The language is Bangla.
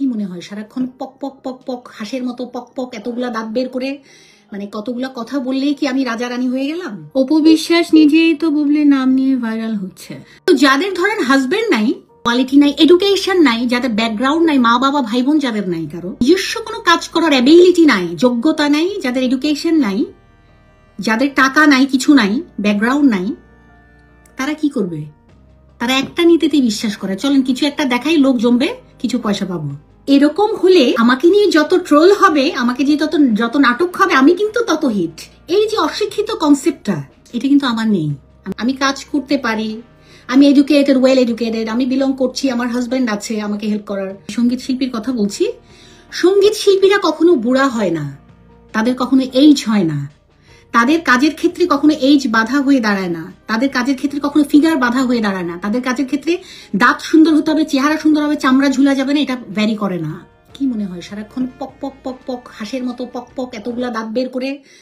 কি মনে হয় সারাক্ষণ পক পক পক পক হাঁসের মতো পক পক এতগুলা দাঁত বের করে মানে কতগুলা কথা বললেই কি আমি রাজা রানী হয়ে গেলাম? অপু বিশ্বাস নিজেই তো বুবলির নাম নিয়ে ভাইরাল হচ্ছে। তো যাদের ধরেন হাজবেন্ড নাই, কোয়ালিটি নাই, এডুকেশন নাই, যাদের ব্যাকগ্রাউন্ড নাই, মা বাবা ভাই বোন যাদের নাই, কারো নিজস্ব কোনো কাজ করার অ্যাবিলিটি নাই, যোগ্যতা নাই, যাদের এডুকেশন নাই, যাদের টাকা নাই, কিছু নাই, ব্যাকগ্রাউন্ড নাই, তারা কি করবে? তারা একটা নীতিতে বিশ্বাস করে, চলেন কিছু একটা দেখাই, লোক জমবে, কিছু পয়সা পাবো। এরকম হলে আমাকে নিয়ে যত ট্রোল হবে, আমাকে নিয়ে যত নাটক হবে, আমি কিন্তু তত হিট। এই যে অশিক্ষিত কনসেপ্টটা, এটা কিন্তু আমার নেই। আমি কাজ করতে পারি, আমি এডুকেটেড, ওয়েল এডুকেটেড, আমি বিলং করছি, আমার হাজবেন্ড আছে আমাকে হেল্প করার। সঙ্গীত শিল্পীর কথা বলছি, সঙ্গীত শিল্পীরা কখনো বুড়া হয় না, তাদের কখনো এইজ হয় না, তাদের কাজের ক্ষেত্রে কখনো এইজ বাধা হয়ে দাঁড়ায় না, তাদের কাজের ক্ষেত্রে কখনো ফিগার বাধা হয়ে দাঁড়ায় না, তাদের কাজের ক্ষেত্রে দাঁত সুন্দর হতে হবে, চেহারা সুন্দর হবে, চামড়া ঝুলা যাবে না, এটা ভ্যারি করে না। কি মনে হয় সারাক্ষণ পক পক পক পক হাঁসের মতো পক পক এতগুলা দাঁত বের করে